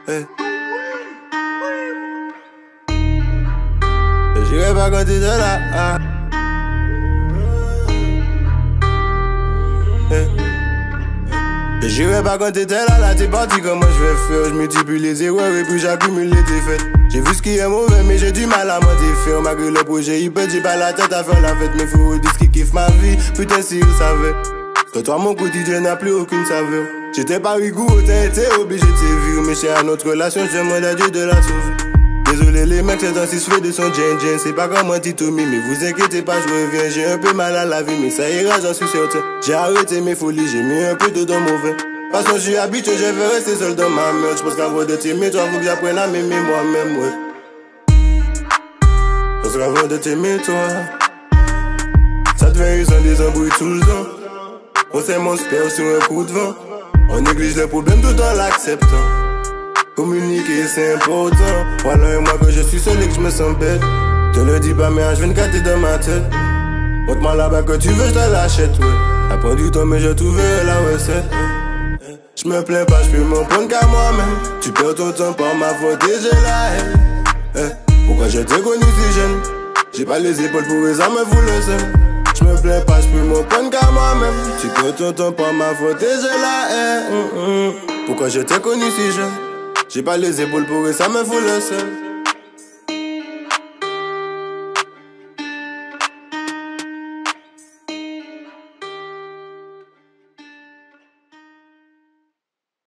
Hey. J'irai pas quand t'étais là. Ah. Hey. J'irai pas quand t'étais là t'es parti, comment je vais faire? Je multiplie les erreurs et puis j'accumule les défaites. J'ai vu ce qui est mauvais mais j'ai du mal à m'en défaire. Malgré le projet il peut, j'ai pas la tête à faire la fête. Mais faut dire ce qui kiffe ma vie, putain si il savait. Que toi mon quotidien n'a plus aucune saveur. J'étais pas rigoureux, t'as été obligé de sévir. Mais c'est à notre relation, je demande à Dieu de la sauver. Désolé les mecs, c'est ainsi je fais de son djinn. C'est pas comme un Titomi, mais vous inquiétez pas, je reviens. J'ai un peu mal à la vie, mais ça ira, j'en suis certain. J'ai arrêté mes folies, j'ai mis un peu d'eau dans mon vin. Parce que je suis habitué, je vais rester seul dans ma merde. J'pense qu'avant de t'aimer, toi, faut que j'apprenne à m'aimer moi-même, ouais. Parce qu'avant de t'aimer, toi, ça devient usant, des embrouilles tout le temps. On s'aime, on se perd sur un coup de vent. On néglige les problèmes tout en l'acceptant. Communiquer c'est important. Voilà et moi que je suis seul et que je me sens bête. Te le dis pas mais H24 t'es dans ma tête. Montre-moi là-bas que tu veux, je te l'achète, ouais. Ça prend du temps mais je trouverai la recette. Je me plains pas, je peux m'en prendre qu'à moi-même. Tu perds ton temps par ma faute et j'ai la haine. Pourquoi je t'ai connu si jeune? J'ai pas les épaules pour les armes, vous le savez. Je me plains pas, je peux m'en prendre qu'à moi-même. Tu perds ton temps par ma faute et j'ai la haine. Pourquoi je t'ai connu si jeune? J'ai pas les épaules pour ça, me fout le seul.